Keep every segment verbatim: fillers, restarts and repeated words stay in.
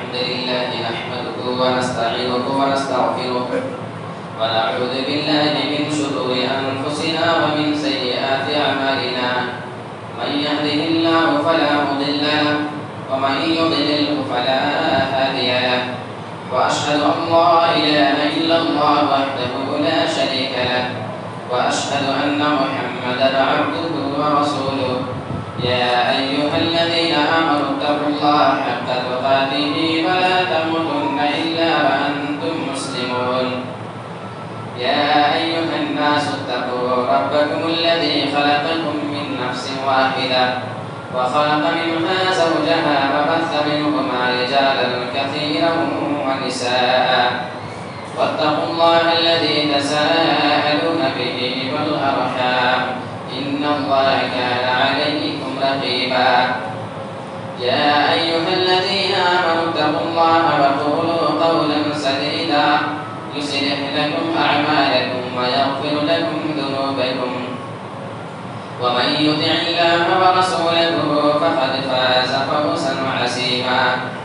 الحمد لله نحمده ونستعينه ونستغفره ونعوذ بالله من شرور أنفسنا ومن سيئات أعمالنا من يهده الله فلا مضل له ومن يضلله فلا هادي له وأشهد أن لا إله إلا الله وحده لا شريك له وأشهد أن محمدا عبده ورسوله يا أيها الذين آمنوا اتقوا الله حق تقاته ولا تموتن إلا وأنتم مسلمون يا أيها الناس اتقوا ربكم الذي خلقكم من نفس واحدة وخلق منها زوجها وبث منهما رجالا كثيرا ونساء واتقوا الله الذي تساءلون به والأرحام إن الله كان عليكم رقيبا يا أيها الذين آمنوا اتقوا الله وقولوا قولا سديدا يصلح لكم أعمالكم ويغفر لكم ذنوبكم ومن يطع الله ورسوله فقد فاز فوزا عظيما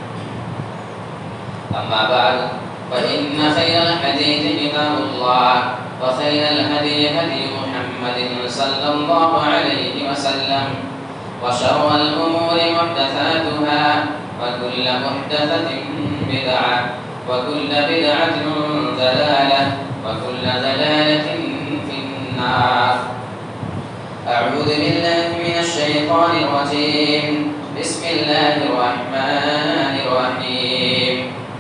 أما بعد فإن خير الحديث كتاب الله وخير الهدي هدي محمد صلى الله عليه وسلم وشر الأمور محدثاتها وكل محدثة بدعة وكل بدعة ضلالة وكل ضلالة في النار أعوذ بالله من الشيطان الرجيم بسم الله الرحمن الرحيم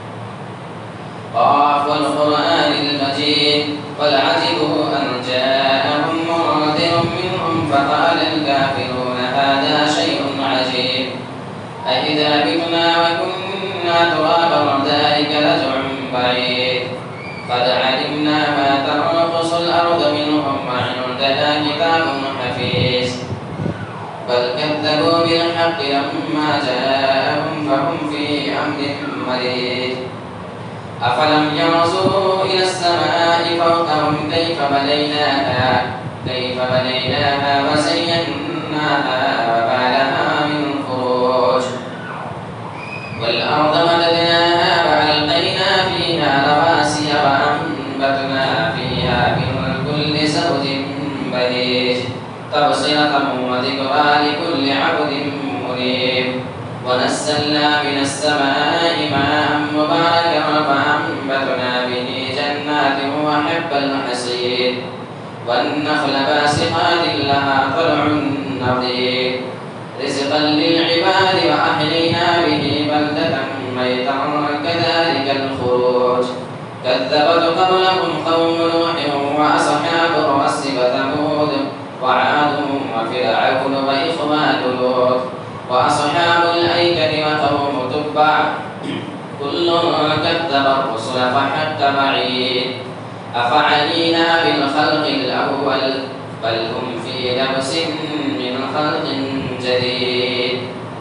قاف والقرآن المجيد بل عجبوا أن جاءهم منذر منهم فقال الكافرون هذا شيء عجيب أإذا متنا وكنا ترابا ذلك رجع بعيد قد علمنا ما تنقص الأرض منهم وعندنا كتاب حفيظ بل كذبوا بالحق لما جاءهم فهم في أمر مريج أفلم ينظروا إلى السماء فوقهم كيف بنيناها كيف بنيناها وزيناها وما لها من فروج والأرض مددناها وألقينا فيها رواسي وأنبتنا فيها من كل زوج بهيج تبصرة وذكرى لكل عبد منيب ونزلنا من السماء ماء مباركا فأنبتنا به جنات وحب الحصيد والنخل باسقات لها طلع نضيد رزقا للعباد وأحيينا به بلدة ميتا كذلك الخروج كذبت قبلهم قوم نوح وأصحاب الرس وثمود وعاد وفرعون وإخوان لوط وأصحاب الأيكة وقوم تبع كل كذب الرسل فحق وعيد أفعينا بالخلق الأول بل هم في لبس من خلق جديد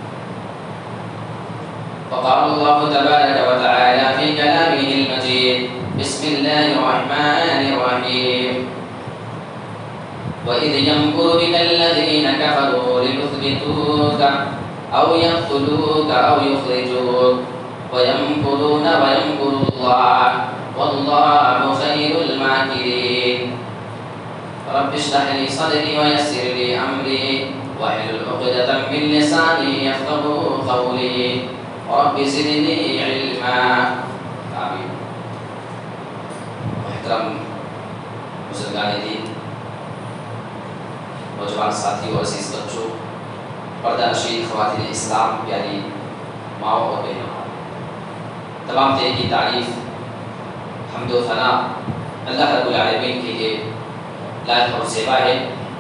وقال الله تبارك وتعالى في كلامه المجيد بسم الله الرحمن الرحيم وإذ يمكر بك الذين كفروا ليثبتوك أو يقتلوك أو يخرجوك ويمكرون ويمكر الله والله خير الماكرين رب اشرح لي صدري ويسر لي أمري واحلل عقدة من لساني يفقهوا قولي رب زدني علما آمين. محترم بزرگان دین، نوجوان ساتھی اور عزیز بچوں، پردہ نشین خواتین اسلام، پیاری ماؤں اور بہنوں، تمام دین کی تعریف حمد و ثنا اللہ رب العالمین کے لیے لائق اور زیبا ہے،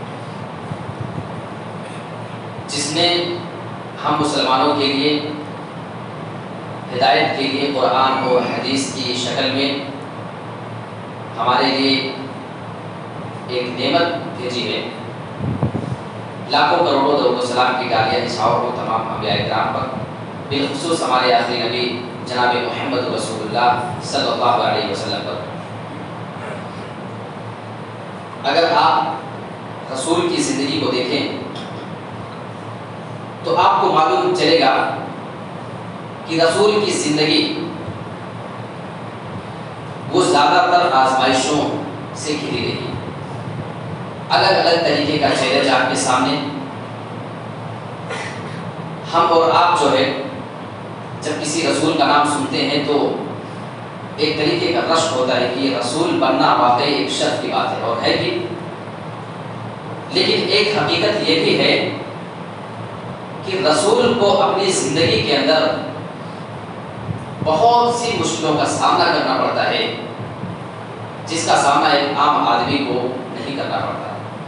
جس نے ہم مسلمانوں کے لیے ہدایت کے لیے قرآن اور حدیث کی شکل میں ہمارے لیے ایک نعمت بھیجی ہے۔ لاکھوں کروڑوں درود و سلام کی ڈالیاں نثار ہو تمام انبیاء کرام پر، بالخصوص ہمارے آخری نبی جناب محمد رسول اللہ صلی اللہ علیہ وسلم پر۔ اگر آپ رسول کی زندگی کو دیکھیں تو آپ کو معلوم چلے گا کہ کہ رسول کی زندگی وہ زیادہ تر آزمائشوں سے گھری رہی، الگ الگ طریقے کا چیلنج آپ کے سامنے۔ ہم اور آپ جو ہے جب کسی رسول کا نام سنتے ہیں تو ایک طریقے کا رشک ہوتا ہے کہ یہ رسول بننا واقعی ایک شرف کی بات ہے، اور ہے بھی، لیکن ایک حقیقت یہ بھی ہے کہ رسول کو اپنی زندگی کے اندر بہت سی مشکلوں کا سامنا کرنا پڑتا ہے، جس کا سامنا ایک عام آدمی کو نہیں کرنا پڑتا۔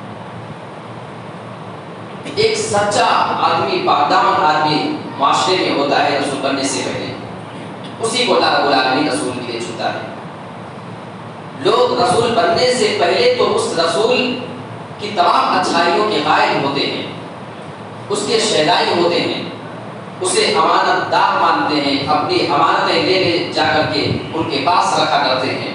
ایک سچا آدمی، پاکدامن آدمی معاشرے میں ہوتا ہے رسول بننے سے پہلے، اسی کو اللہ رب العالمین رسول کے لیے چنتا ہے۔ لوگ رسول بننے سے پہلے تو اس رسول کی تمام اچھائیوں کے قائل ہوتے ہیں، اس کے شہدائی ہوتے ہیں، اسے امانت دار مانتے ہیں، اپنی امانتیں لے لے جا کر کے ان کے پاس رکھا کرتے ہیں،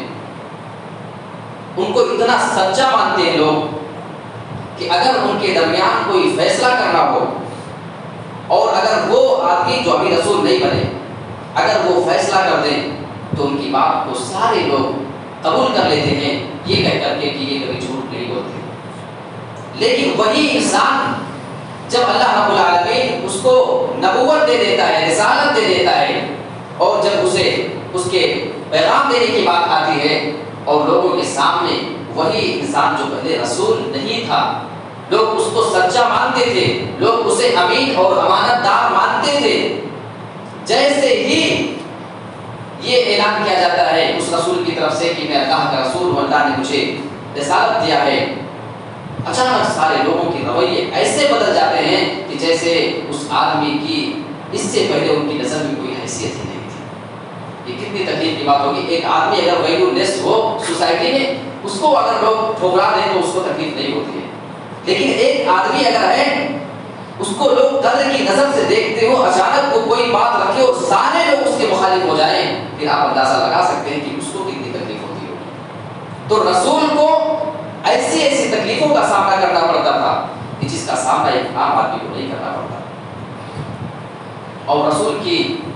ان کو اتنا سچا مانتے ہیں لوگ کہ اگر ان کے درمیان کوئی فیصلہ کرنا ہو اور اگر وہ آدمی جو ابھی رسول نہیں بنے اگر وہ فیصلہ کر دیں تو ان کی بات کو سارے لوگ قبول کر لیتے ہیں، یہ کہہ کر کے کہ یہ کبھی جھوٹ نہیں بولتے۔ لیکن وہی انسان جب اللہ رب العالمین اس کو نبوت دے دیتا ہے، رسالت دے دیتا ہے، اور جب اسے اس کے پیغام دینے کی بات آتی ہے اور لوگوں کے سامنے وہی انسان جو پہلے رسول نہیں تھا، لوگ اس کو سچا مانتے تھے، لوگ اسے امین اور امانت دار مانتے تھے، جیسے ہی یہ اعلان کیا جاتا ہے اس رسول کی طرف سے کہ میں اللہ کا رسول ہوں، اللہ نے مجھے رسالت دیا ہے، اچانک سارے لوگوں کے رویے ایسے بدل جاتے ہیں کہ جیسے اس آدمی کی اس سے پہلے ان کی نظر میں کوئی حیثیت ہی نہیں تھی۔ یہ کتنی تکلیف کی بات ہوگی، ایک آدمی اگر ویلیو لیس ہو سوسائٹی میں، اس کو اگر لوگ ٹھکرا دیں تو اس کو تکلیف نہیں ہوتی ہے، لیکن ایک آدمی اگر ہے اس کو لوگ قدر کی نظر سے دیکھتے ہو، اچانک وہ کوئی بات رکھے اور سارے لوگ اس کے مخالف ہو جائیں، پھر آپ اندازہ لگا سکتے ہیں کہ اس کو کتنی تکلیف ہوتی ہوگی۔ تو رسول کو ایسی ایسی تکلیفوں کا سامنا کرنا پڑتا تھا کہ جس کا سامنا ایک عام آدمی کو نہیں کرنا پڑتا، اور رسول کی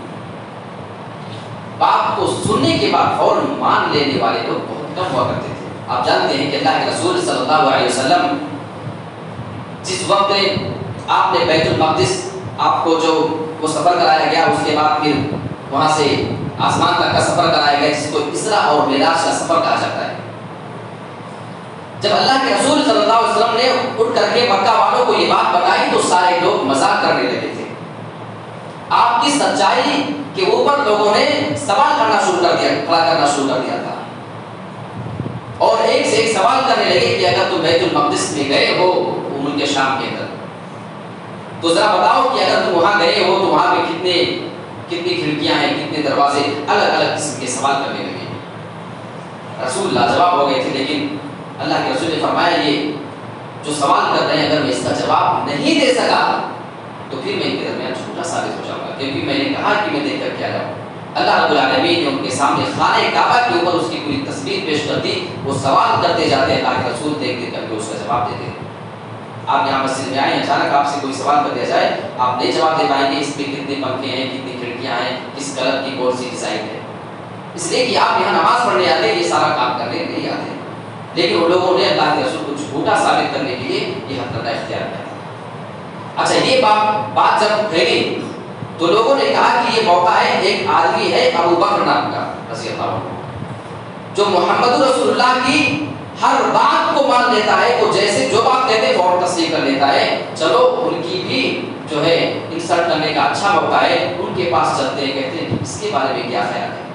بات کو سننے کے بعد فوراً مان لینے والے لوگ بہت کم ہوا کرتے تھے۔ آپ جانتے ہیں کہ اللہ کے رسول صلی اللہ علیہ وسلم جس وقت آپ نے بیت المقدس آپ کو جو وہ سفر کرایا گیا، اس کے بعد پھر وہاں سے آسمان تک کا سفر کرایا گیا، جس کو اسرا اور معراج کا سفر کہا جاتا ہے۔ جب اللہ کے رسول صلی اللہ علیہ وسلم نے اٹھ کر کے مکہ والوں کو یہ بات بتائی تو سارے لوگ مذاق کرنے لگے تھے۔ آپ کی سچائی کے اوپر لوگوں نے سوال کرنا شروع کر دیا، کھڑا کرنا شروع کر دیا تھا، اور ایک سے ایک سوال کرنے لگے کہ اگر تم بیت المقدس میں گئے ہو ملک شام کے اندر تو ذرا بتاؤ کہ اگر تم وہاں گئے ہو تو وہاں پہ کتنے کتنی کھڑکیاں ہیں، کتنے دروازے، الگ الگ قسم کے سوال کرنے لگے۔ رسول لاجواب ہو گئے تھے، لیکن اللہ کے رسول نے فرمایا یہ جو سوال کر رہے ہیں اگر میں اس کا جواب نہیں دے سکا تو پھر میں ان کے درمیان جھوٹا ثابت ہو جاؤں گا، کیونکہ میں نے کہا کہ میں دیکھ کر کے آ جاؤں۔ اللہ رب العالمین نے ان کے سامنے خانہ کعبہ کے اوپر اس کی پوری تصویر پیش کر دی، وہ سوال کرتے جاتے، اللہ کے رسول دیکھ دیکھ کر کے اس کا جواب دیتے۔ آپ یہاں مسجد میں آئیں، اچانک آپ سے کوئی سوال کر دیا جائے، آپ نہیں جواب دے پائیں گے اس پہ کتنے پنکھے ہیں، کتنی کھڑکیاں ہیں، کس کلر کی کون سی ڈیزائن ہے، اس لیے کہ آپ یہاں نماز پڑھنے آتے ہیں، یہ سارا کام کرنے نہیں آتے۔ لیکن ان لوگوں نے اللہ کے رسول کو جھوٹا ثابت کرنے کے لیے یہ حرکت اختیار کیا تھا۔ اچھا، یہ بات بات جب پھیلی تو لوگوں نے کہا کہ یہ موقع ہے، ایک آدمی ہے ابو بکر نام کا رضی اللہ عنہ، جو محمد رسول اللہ کی ہر بات کو مان لیتا ہے، وہ جیسے جو بات کہتے ہیں فوراً تصدیق کر لیتا ہے۔ چلو ان کی بھی جو ہے انسلٹ کرنے کا اچھا موقع ہے، ان کے پاس چلتے ہیں، کہتے ہیں اس کے بارے میں کیا خیال ہے۔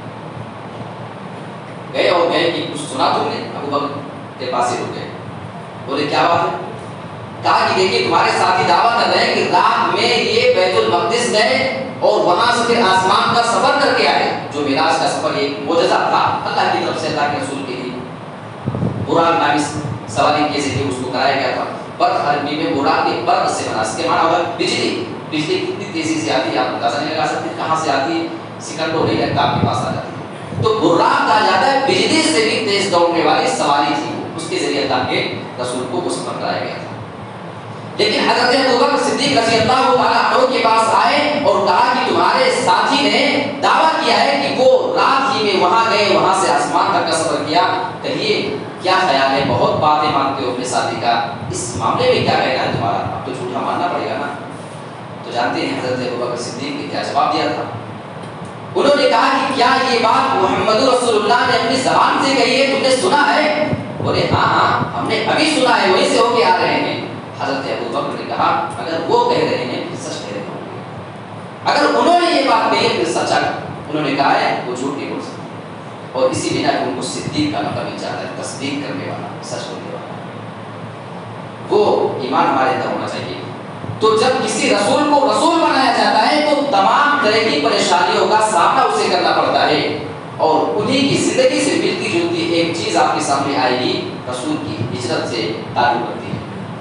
گئے اور گئے کہ کچھ سنا تم نے؟ ابو بکر کے پاس ہی رک گئے، بولے کیا بات ہے؟ کہا کہ دیکھیے تمہارے ساتھی دعویٰ کر رہے ہیں کہ رات میں یہ بیت المقدس گئے اور وہاں سے پھر آسمان کا سفر کر کے آئے، جو معراج کا سفر ایک معجزہ تھا اللہ کی طرف سے، اللہ کے رسول کے لیے۔ براق نامی سواری کیسے تھی، اس کو کرایا گیا تھا۔ برق عربی میں براق کے برق سے بنا، اس کے معنی ہوگا بجلی۔ بجلی کتنی تیزی سے آتی ہے آپ اندازہ نہیں لگا سکتے، کہاں سے آتی ہے، سیکنڈوں نہیں لگتا آپ کے پاس آ جاتی ہے۔ تو براق کہا جاتا ہے بجلی سے بھی تیز دوڑنے والی سواری تھی، اس کے ذریعے اللہ کے رسول کو وہ سفر کرایا گیا تھا۔ لیکن حضرت ابوبکر صدیق رضی اللہ تعالیٰ عنہ کے پاس آئے اور کہا کہ تمہارے ساتھی نے کیا خیال ہے؟ بہت باتیں مانتے ہو اپنے ساتھی کا، اس معاملے میں کیا کہنا ہے تمہارا؟ اب تو جھوٹا ماننا پڑے گا نا۔ تو جانتے ہیں حضرت ابوبکر صدیق نے کیا جواب دیا تھا؟ انہوں نے کہا کہ کیا یہ بات محمد رسول اللہ نے اپنی زبان سے کہی ہے، تم نے سنا ہے؟ بولے ہاں ہاں ہم نے ابھی سنا ہے، وہیں سے ہو کے آ رہے ہیں۔ حضرت ابوبکر نے کہا اگر وہ کہہ رہے ہیں پھر سچ کہہ رہے ہوں گے، اگر انہوں نے یہ بات کہی ہے پھر سچ ہے۔ انہوں نے کہا ہے وہ جھوٹ نہیں بول سکتے، اور اسی بنا ان کو صدیق کا لقب مل جاتا ہے، تصدیق کرنے والا، سچ بولنے والا۔ وہ ایمان ہمارے اندر ہونا چاہیے۔ تو جب کسی رسول کو رسول بنایا جاتا ہے تو تمام طرح کی پریشانیوں کا سامنا اسے کرنا پڑتا ہے، اور انہیں کی زندگی سے ملتی جلتی ایک چیز آپ کے سامنے آئے گی، رسول کی ہجرت سے تعلق رکھتی ہے۔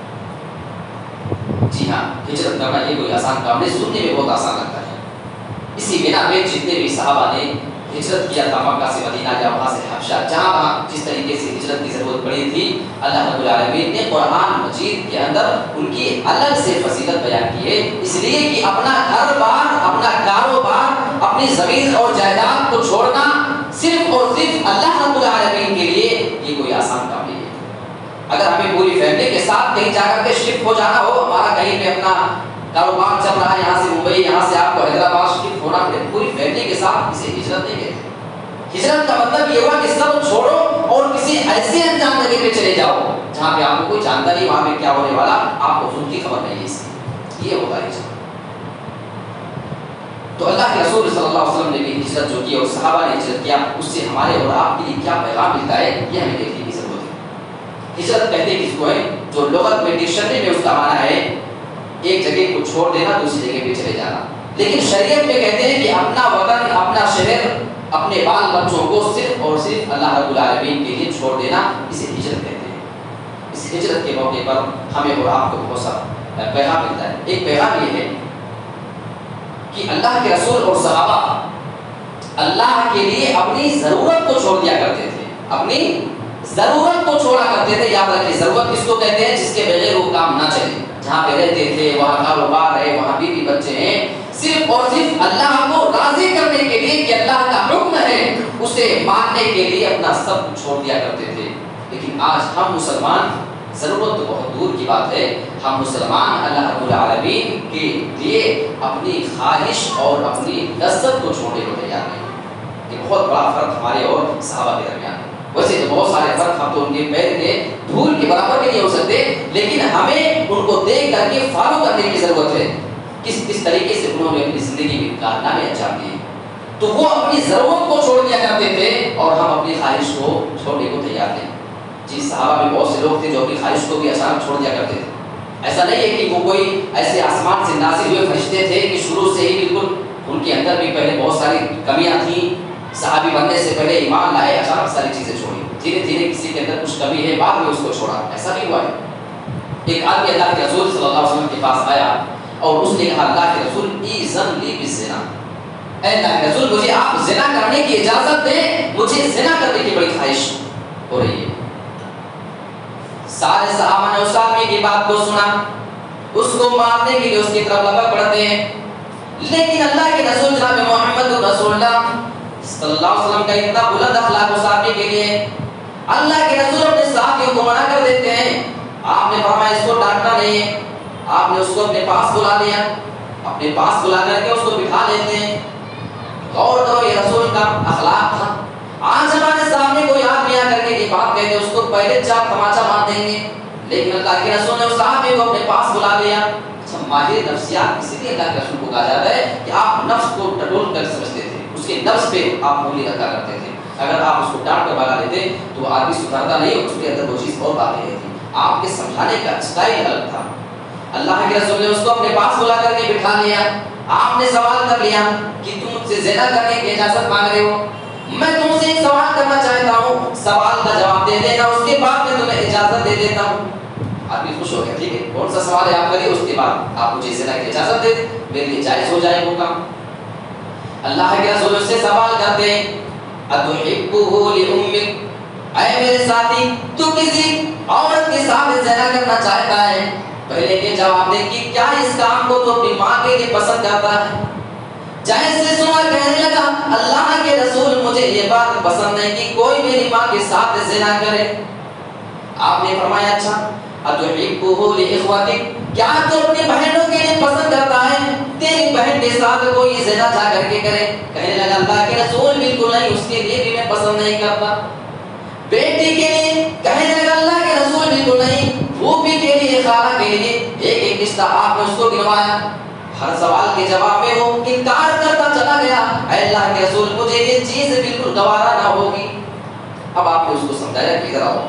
جی ہاں، ہجرت کرنا یہ کوئی آسان کام نہیں، سننے میں بہت آسان لگتا ہے۔ اسی بنا پہ جتنے بھی صحابہ نے ہجرت کیا تھا مکہ سے مدینہ یا وہاں سے حبشہ، جہاں وہاں جس طریقے سے ہجرت کی ضرورت پڑی تھی، اللہ رب العالمین نے قرآن مجید کے اندر ان کی الگ سے فضیلت بیان کی ہے، اس لیے کہ اپنا گھر بار، اپنا کاروبار، اپنی زمین اور جائیداد کو چھوڑنا صرف اور صرف اللہ رب العالمین کے لیے یہ کوئی آسان کام نہیں ہے۔ اگر ہمیں پوری فیملی کے ساتھ کہیں جا کر کے شفٹ ہو جانا ہو، ہمارا کہیں پہ اپنا کاروبار چل رہا ہے، یہاں سے ممبئی، یہاں سے آپ کو حیدرآباد شفٹ ہونا پڑے، پوری فیملی کے ساتھ اسے ہجرت نہیں کہتے۔ ہجرت کا مطلب یہ ہوا کہ سب چھوڑو اور کسی ایسی انجان جگہ پہ چلے جاؤ جہاں پہ آپ کو کوئی جانتا نہیں، وہاں پہ کیا ہونے والا آپ کو ان کی خبر نہیں ہے، اس کی یہ ہوتا ہے ہجرت۔ تو اللہ کے رسول صلی اللہ علیہ وسلم نے بھی ہجرت جو کی اور صحابہ نے ہجرت کیا، اس سے ہمارے اور آپ کے لیے کیا پیغام ملتا ہے یہ ہمیں دیکھنے کی ضرورت ہے۔ ہجرت کہتے ہیں کس کو ہے؟ جو لغت میں ڈکشنری میں اس کا معنی ہے ایک جگہ کو چھوڑ دینا دوسری جگہ پہ چلے جانا، لیکن شریعت میں کہتے ہیں کہ اپنا وطن، اپنا شہر، اپنے بال بچوں کو صرف اور صرف اللہ رب العالمین کے لیے چھوڑ دینا، اسے ہجرت کہتے ہیں۔ اس ہجرت کے موقع پر ہمیں اور آپ کو بہت سا پیغام ملتا ہے۔ ایک پیغام یہ ہے کہ اللہ کے رسول اور صحابہ اللہ کے لیے اپنی ضرورت کو چھوڑ دیا کرتے تھے، اپنی ضرورت کو چھوڑا کرتے تھے۔ یاد رکھیے ضرورت کس کو کہتے ہیں؟ جس کے بغیر وہ کام نہ چلے، جہاں پہ رہتے تھے وہاں کاروبار ہے، وہاں بیوی بچے ہیں، صرف اور صرف اللہ کو راضی کرنے کے لیے کہ اللہ کا حکم ہے اسے ماننے کے لیے اپنا سب کچھ چھوڑ دیا کرتے تھے۔ لیکن آج ہم مسلمان، ضرورت تو بہت دور کی بات ہے، ہم مسلمان اللہ رب العالمین کے لیے اپنی خواہش اور اپنی لذت کو چھوڑنے کو تیار نہیں۔ یہ بہت بڑا فرق ہمارے اور صحابہ کے درمیان ہے۔ ویسے تو بہت سارے فرق، ہم تو ان کے پیر کے دھول کے برابر بھی نہیں ہو سکتے، لیکن ہمیں ان کو دیکھ کر کے فالو کرنے کی ضرورت ہے، کس کس طریقے سے انہوں نے اپنی زندگی میں کارنامے انجام دیے۔ تو وہ اپنی ضرورت کو چھوڑ دیا کرتے تھے اور ہم اپنی خواہش کو چھوڑنے کو تیار تھے۔ جی صحابہ میں بہت سے لوگ تھے جو اپنی خواہش کو بھی اچانک چھوڑ دیا کرتے تھے۔ ایسا نہیں ہے کہ وہ کوئی ایسے آسمان سے نازل ہوئے فرشتے تھے کہ شروع سے ہی بالکل ان کے اندر بھی پہلے بہت ساری کمیاں تھیں، صحابی بننے سے پہلے ایمان لائے، اچانک ساری چیزیں چھوڑی، دھیرے دھیرے کسی کے اندر کچھ کمی ہے بعد میں اس کو چھوڑا، ایسا نہیں ہوا ہے۔ ایک آدمی اللہ کے رسول صلی اللہ علیہ وسلم کے پاس آیا اور اس نے کہا اللہ کے رسول ایذن لی بالزنا، اے اللہ کے رسول مجھے آپ زنا کرنے کی اجازت دیں، مجھے زنا کرنے کی بڑی خواہش ہو رہی ہے۔ سارے صحابہ نے اس آدمی کی بات کو سنا، اس کو مارنے کے لیے اس کی طرف لپک پڑتے ہیں، لیکن اللہ کے رسول جناب محمد رسول اللہ صلی اللہ علیہ وسلم کا اتنا بلند اخلاق اس آدمی کے لیے، اللہ کے رسول اپنے صحابیوں کو منع کر دیتے ہیں۔ آپ نے فرمایا اس کو ڈانٹنا نہیں ہے، آپ نے اس کو اپنے پاس بلا لیا، اپنے پاس بلا کر کے اس کو بٹھا لیتے ہیں۔ غور کرو یہ رسول کا اخلاق تھا۔ آج ہمارے سامنے کوئی آدمی آ کر کے یہ بات کہتے اس کو پہلے چار تماچا مار دیں گے، لیکن اللہ کے رسول نے اس صحابی کو اپنے پاس بلا لیا۔ اچھا ماہر نفسیات اسی لیے اللہ کے رسول کو کہا جاتا ہے کہ آپ نفس کو ٹٹول کر سمجھتے تھے، اس کے نفس پہ آپ انگلی رکھا کرتے تھے۔ اگر آپ اس کو ڈانٹ کر بھگا دیتے تو وہ آدمی سدھرتا نہیں، اس کے اندر وہ چیز اور باقی رہتی۔ آپ کے سمجھانے کا اسٹائل الگ تھا۔ اللہ کے رسول نے اس کو اپنے پاس بلا کر کے بٹھا لیا۔ آپ نے سوال کر لیا کہ تم مجھ سے زنا کرنے کی اجازت مانگ رہے ہو، میں تم سے ایک سوال کرنا چاہتا ہوں، سوال کا جواب دے دینا، اس کے بعد میں تمہیں اجازت دے دیتا ہوں۔ آدمی خوش ہو گیا، ٹھیک ہے کون سا سوال ہے آپ کریے، اس کے بعد آپ مجھے زنا کی اجازت دے دیں، میرے لیے جائز ہو جائے وہ کام۔ اللہ کے رسول اس سے سوال کرتے ہیں اتحبہ لامک، اے میرے ساتھی تو کسی عورت کے ساتھ زنا کرنا چاہتا ہے؟ پہلے یہ جواب دے کہ کیا اس کام کو تو اپنی ماں کے لیے پسند کرتا ہے؟ جائز سے سنا کہنے لگا اللہ کے رسول مجھے یہ بات پسند نہیں کہ کوئی میری ماں کے ساتھ زنا کرے۔ آپ نے فرمایا اچھا اتحبہ لاخوتک، کیا تو اپنی بہنوں کے لیے پسند کرتا ہے تیری بہن کے ساتھ کوئی زنا چاہ کر کے کرے؟ کہنے لگا اللہ کے رسول بالکل نہیں، اس کے لیے بھی میں پسند نہیں کرتا۔ بیٹی کے لیے کہنے لگا اللہ کے رسول بالکل نہیں، پھوپھی کے لیے، خالہ کے لیے، ایک ایک رشتہ آپ نے اس کو گنوایا۔ ہر سوال کے جواب میں وہ انکار کرتا چلا گیا، اے اللہ کے رسول مجھے یہ چیز بالکل گوارا نہ ہوگی۔ اب آپ نے اس کو سمجھایا کہ ادھر آؤ،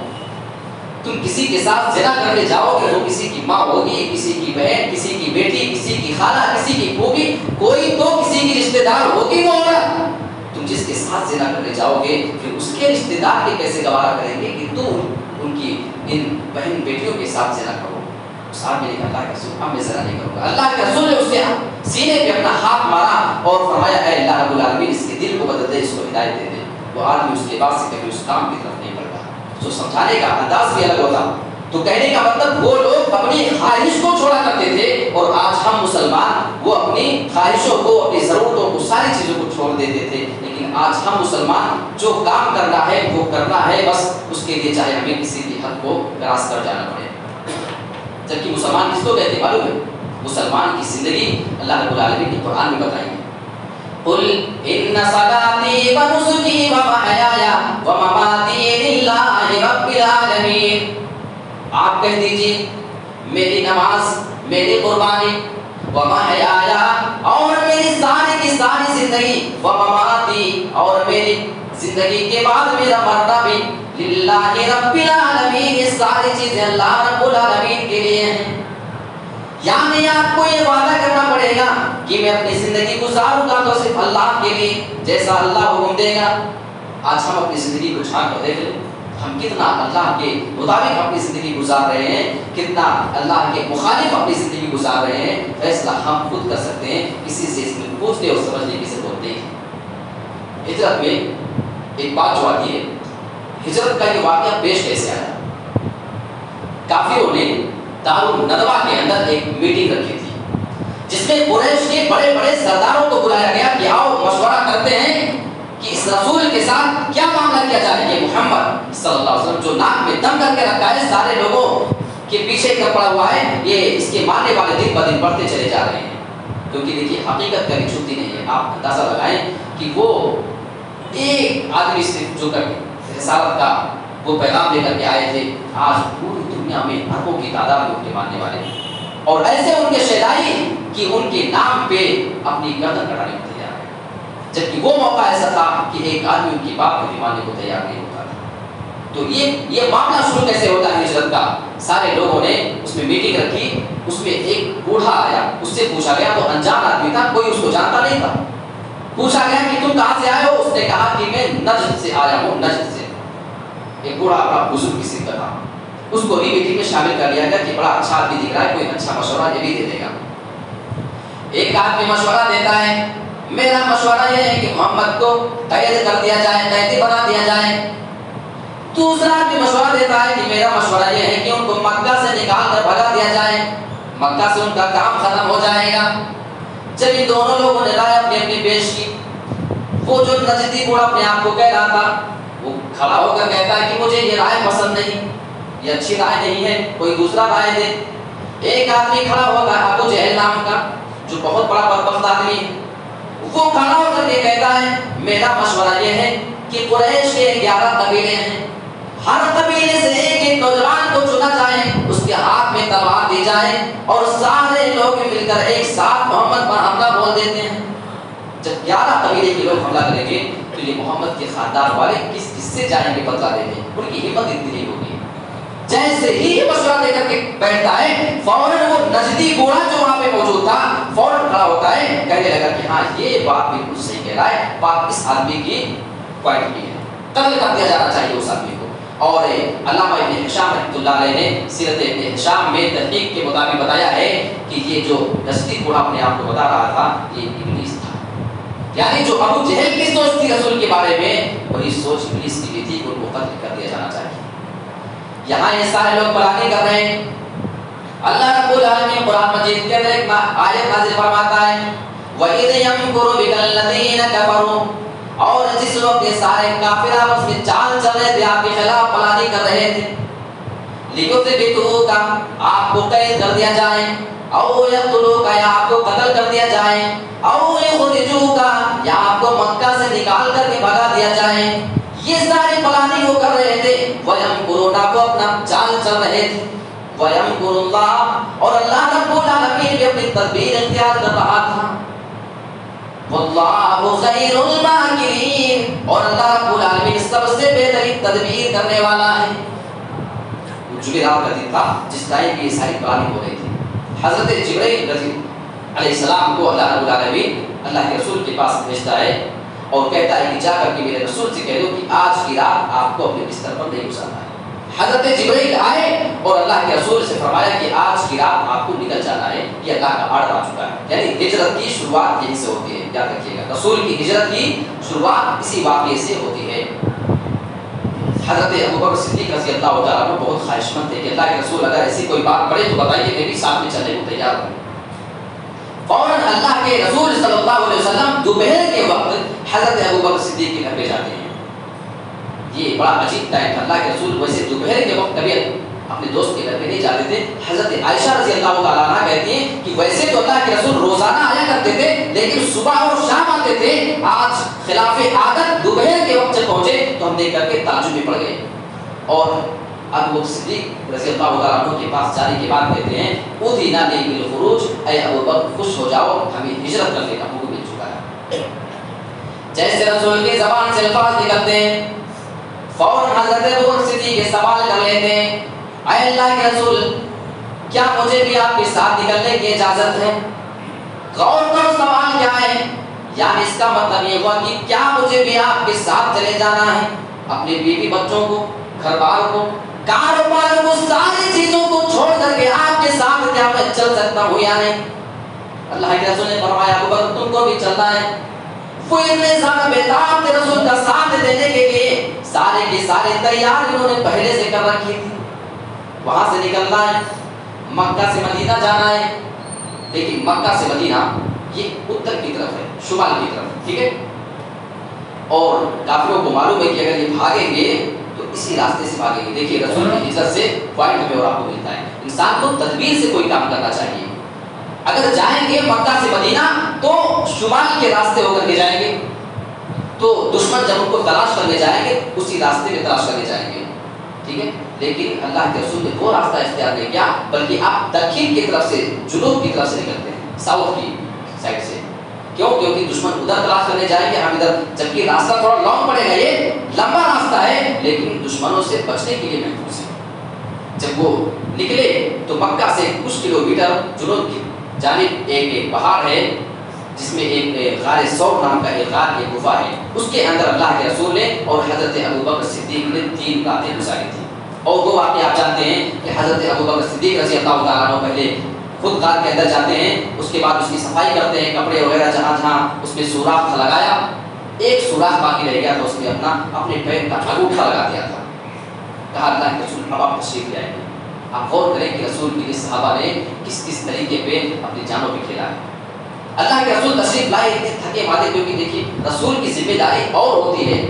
تم کسی کے ساتھ زنا کرنے جاؤ گے، وہ کسی کی ماں ہوگی، کسی کی بہن، کسی کی بیٹی، کسی کی خالہ، کسی کی پھوپھی، کوئی تو کسی کی رشتہ دار ہوگی وہ عورت۔ تم جس کے ساتھ زنا کرنے جاؤ گے پھر اس کے رشتہ دار کے کیسے گوارا کریں گے کہ تم ان کی ان بہن بیٹیوں کے ساتھ زنا کرو؟ اس آدمی نے کہا اللہ کے رسول اب میں زنا نہیں کروں گا۔ اللہ کے رسول نے اس کے سینے پہ اپنا ہاتھ مارا اور فرمایا اے اللہ رب العالمین اس کے دل کو بدل دے، اس کو ہدایت دے دے۔ وہ آدمی اس کے بعد سے کبھی اس کام کی طرف نہیں بڑھتا۔ تو سمجھانے کا انداز بھی الگ ہوتا۔ تو کہنے کا مطلب وہ لوگ اپنی خواہش کو چھوڑا کرتے تھے اور آج ہم مسلمان وہ اپنی خواہشوں کو، اپنی ضرورتوں کو، ساری چیزوں کو چھوڑ دیتے تھے، لیکن آج ہم مسلمان جو کام کرنا ہے وہ کرنا ہے بس، اس کے لیے چاہے ہمیں کسی بھی حد کو کراس کر جانا پڑے۔ جبکہ مسلمان کس کو کہتے ہیں معلوم ہے؟ مسلمان کی زندگی اللہ رب العالمین نے قرآن میں بتائی ہے، قل ان صلاتي ونسكي ومحياي ومماتي لله رب العالمین، آپ کہہ دیجئے میری نماز، میری قربانی، ومحیاي اور میری ساری کی ساری زندگی، ومماتی اور میری زندگی کے بعد میرا مرنا بھی، للہ رب العالمین، یہ ساری چیزیں اللہ رب العالمین کے لیے ہیں۔ یعنی آپ کو یہ وعدہ کرنا پڑے گا کہ میں اپنی زندگی گزاروں گا تو صرف اللہ کے لیے، جیسا اللہ حکم دے گا۔ آج ہم اپنی زندگی کو جھانک کر دیکھ لیں، ہم کتنا اللہ کے مطابق اپنی زندگی گزار رہے ہیں، کتنا اللہ کے مخالف اپنی زندگی گزار رہے ہیں، فیصلہ ہم خود کر سکتے ہیں، کسی سے اس میں پوچھنے اور سمجھنے کی ضرورت نہیں ہے۔ ہجرت میں ایک بات جو آتی ہے، ہجرت کا یہ واقعہ پیش کیسے آیا؟ کافروں نے دارالندوہ کے اندر ایک میٹنگ رکھی تھی جس میں قریش کے بڑے بڑے سرداروں کو بلایا گیا کہ آؤ مشورہ کرتے ہیں کہ اس رسول کے ساتھ کیا معاملہ کیا جائے۔ یہ محمد صلی اللہ علیہ وسلم جو ناک میں دم کر کے رکھا ہے، سارے لوگوں کے پیچھے کر پڑا ہوا ہے، یہ اس کے ماننے والے دن بدن بڑھتے چلے جا رہے ہیں، کیونکہ دیکھیے حقیقت کبھی چھپتی نہیں ہے۔ آپ اندازہ لگائیں کہ وہ ایک آدمی سے جو کر رسالت کا وہ پیغام لے کر کے آئے تھے، آج پوری دنیا میں اربوں کی تعداد میں ان کے ماننے والے ہیں، اور ایسے ان کے شیدائی کہ ان کے نام پہ اپنی گردن کٹانے کو تیار ہے، جبکہ وہ موقع ایسا تھا کہ ایک آدمی ان کی بات کو بھی ماننے کو تیار نہیں ہوتا تھا۔ تو یہ یہ معاملہ شروع کیسے ہوتا ہے ہجرت کا؟ سارے لوگوں نے اس میں میٹنگ رکھی، اس میں ایک بوڑھا آیا، اس سے پوچھا گیا، تو انجان آدمی تھا، کوئی اس کو جانتا نہیں تھا، پوچھا گیا کہ تم کہاں سے آئے ہو؟ اس نے کہا کہ میں نجد سے آیا ہوں، نجد سے۔ ایک بوڑھا بڑا بزرگ کسی کا تھا، اس کو بھی میٹنگ میں شامل کر لیا گیا کہ بڑا اچھا آدمی دکھ رہا ہے، کوئی اچھا مشورہ یہ بھی دے دے گا۔ ایک آدمی مشورہ دیتا ہے، میرا مشورہ یہ ہے کہ محمد کو قید کر دیا جائے، قیدی بنا دیا جائے۔ دوسرا آدمی مشورہ دیتا ہے کہ میرا مشورہ یہ ہے کہ ان کو مکہ سے نکال کر بھگا دیا جائے، مکہ سے ان کا کام ختم ہو جائے گا۔ جب ان دونوں لوگوں نے رائے اپنی اپنی پیش کی، وہ جو نجدی بوڑھا اپنے آپ کو کہہ رہا تھا وہ کھڑا ہو کر کہتا ہے کہ مجھے یہ رائے پسند نہیں، یہ اچھی رائے نہیں ہے، کوئی دوسرا رائے دے۔ ایک آدمی کھڑا ہوگا ابو جہل نام کا جو بہت بڑا بدبخت آدمی ہے، وہ کھڑا ہو کر کے کہتا ہے میرا مشورہ یہ ہے کہ قریش کے گیارہ قبیلے ہیں، ہر قبیلے سے ایک ایک نوجوان کو چنا جائے، اس کے ہاتھ میں تلوار دی جائے اور سارے لوگ مل کر ایک ساتھ محمد پر حملہ بول دیتے ہیں۔ جب گیارہ قبیلے کے لوگ حملہ کریں گے تو یہ محمد کے خاندان والے کس کس سے جائیں گے بدلہ دینے؟ ان کی ہمت اتنی نہیں ہوگی۔ جیسے ہی یہ مشورہ دے کر کے بیٹھتا ہے، فوراً وہ نجدی بوڑھا جو وہاں پہ موجود تھا فوراً کھڑا ہوتا ہے، کہنے لگا کہ ہاں یہ بات بالکل صحیح کہہ رہا ہے، بات اس آدمی کی کوالٹی ہے، قتل کر دیا جانا چاہیے اس آدمی کو۔ اور علامہ ابن ہشام رحمۃ اللہ علیہ نے سیرت ابن ہشام میں تحقیق کے مطابق بتایا ہے کہ یہ جو نجدی بوڑھا اپنے آپ کو بتا رہا تھا یہ ابلیس تھا، یعنی جو ابو جہل کی سوچ تھی رسول کے بارے میں وہی سوچ ابلیس کی بھی تھی کہ ان کو قتل کر دیا جانا چاہیے۔ یہاں یہ سارے لوگ پلاننگ کر رہے ہیں، اللہ رب العالمین قرآن مجید کے اندر ایک آیت نازل فرماتا ہے وَإِذْ يَمْكُرُ بِكَ الَّذِينَ كَفَرُوا، اور جس وقت یہ سارے کافر آپس میں چال چل رہے تھے، آپ کے خلاف پلاننگ کر رہے تھے، लियुज़्बितूका, आपको कैद कर दिया जाए, औ यक़्तुलूका, या आपको कत्ल कर दिया जाए, औ युख़रिजूका, या आपको मक्का से निकाल करके भगा दिया जाए। ये सारी प्लानिंग वो कर रहे थे। वयमकुरूना, वो अपना चाल चल रहे थे। वयमकुरुल्लाह, और अल्लाह रब्बुल आलमीन भी अपनी तदबीर इख्तियार कर रहा था। वल्लाहु खैरुल माकिरीन, और अल्लाह रब्बुल आलमीन सबसे बेहतरीन तदबीर करने वाला है। जुमेरात का दिन था जिस टाइम की ये सारी प्लानिंग हो रही थी। हज़रत जिब्रील अलैहिस्सलाम को अल्लाह रब्बुल आलमीन अल्लाह के रसूल के पास भेजता है और कहता है कि जाकर के मेरे रसूल से कह दो कि आज की रात आपको अपने बिस्तर पर नहीं गुजारना है। हज़रत जिब्रील आए और अल्लाह के रसूल से फरमाया कि आज की रात आपको निकल जाना है, कि अल्लाह का आर्डर आ चुका है। यानी हिजरत की शुरुआत यहीं से होती है, याद रखिएगा। रसूल की हिजरत की शुरुआत इसी वाक़ये से होती है। हज़रत अबू बकर सिद्दीक़ रज़ी अल्लाह तआला अन्हु बहुत ख्वाहिशमंद थे कि अल्लाह के रसूल अगर ऐसी कोई बात पड़े तो बताइए, मैं भी साथ में चलने को तैयार हूँ। फौरन अल्लाह के रसूल सल्लल्लाहु अलैहि वसल्लम दोपहर के वक्त हज़रत अबू बकर सिद्दीक़ के घर पे जाते हैं। ये बड़ा अजीब टाइम था। अल्लाह के रसूल वैसे दोपहर के वक्त कभी अपने दोस्त के घर पे नहीं जाते थे। हज़रत आयशा रज़ी अल्लाह तआला अन्हा कहती हैं कि वैसे तो अल्लाह के रसूल रोज़ाना आया करते थे, लेकिन सुबह और शाम आते थे। आज खिलाफ़े आदत दोपहर के वक्त जब पहुँचे तो हम देख करके ताज्जुब में पड़ गए। और अबू बकर सिद्दीक़ रज़ी अल्लाह तआला अन्हु के पास जाने के बाद कहते हैं, उज़िना ली बिल खुरूज, ऐ अबू बकर खुश हो जाओ, हमें हिजरत करने का हुक्म मिल चुका है। जैसे रसूल की ज़बान से अल्फाज़ निकलते हैं, फौरन हज़रत अबू बकर सिद्दीक़ ये सवाल कर लेते हैं, ऐ अल्लाह के रसूल, क्या मुझे भी आपके साथ निकलने की इजाज़त है? गौर करो सवाल क्या है। यानी इसका मतलब ये हुआ कि क्या मुझे भी आपके साथ चले जाना है? अपनी बीवी बच्चों को, घर बार को, कारोबार को, सारी चीजों को छोड़ करके आपके साथ क्या मैं चल सकता हूँ या नहीं? अल्लाह के रसूल ने फरमाया, अबू बकर तुमको भी चलना है। वो इतने ज़्यादा बेताब थे रसूल का साथ देने के लिए, सारे के सारे तैयार इन्होंने पहले से कर रखी थी। वहां से निकलना है, मक्का से मदीना जाना है। लेकिन मक्का से मदीना ये उत्तर की तरफ है, शुमाल की तरफ, ठीक है। और काफिरों को मालूम है कि अगर ये भागेंगे तो इसी रास्ते से भागेंगे। देखिए रसूल की हिजरत से पॉइंट हमें और आपको मिलता है, इंसान को तदबीर से कोई काम करना चाहिए। अगर जाएंगे मक्का से मदीना तो शुमाल के रास्ते होकर के जाएंगे, तो दुश्मन जब उनको तलाश करने जाएंगे उसी रास्ते में तलाश करने जाएंगे, ठीक है। लेकिन अल्लाह के रसूल ने वो रास्ता इख्तियार नहीं किया, बल्कि आप दक्षिण की तरफ से, जुनूब की तरफ से निकलते हैं, साउथ की साइड से। क्यों? क्योंकि दुश्मन उधर तलाश करने जाएंगे, हम इधर, जबकि रास्ता थोड़ा लॉन्ग पड़ेगा, ये लंबा रास्ता है, लेकिन दुश्मनों से बचने के लिए महफूज है। जब वो निकले तो मक्का से कुछ किलोमीटर जुनूब की जानिब एक एक पहाड़ है, जिसमें एक गार सौर नाम का एक गार, एक गुफा है। उसके अंदर अल्लाह के रसूल ने और हज़रत अबू बकर सिद्दीक़ ने तीन रातें गुजारी थी। और वो वाक़या आप जानते हैं कि हज़रत अबू बकर सिद्दीक़ रज़ी अल्लाह तआला अन्हु पहले खुद गार के अंदर जाते हैं, उसके बाद उसकी सफाई करते हैं, कपड़े वगैरह जहाँ जहाँ उसमें सुराख था लगाया, एक सुराख बाकी रह गया था, उसमें अपना अपने पैर का अंगूठा लगा दिया था। कहा अल्लाह के रसूल अब आप तशरीफ़ ले आएंगे। आप गौर करें कि रसूल के सहाबा ने किस किस तरीके पे अपनी जानों पे खेला है। अल्लाह के रसूल तशरीफ लाए इतने थके मादे, क्योंकि देखिए रसूल की जिम्मेदारी और होती है,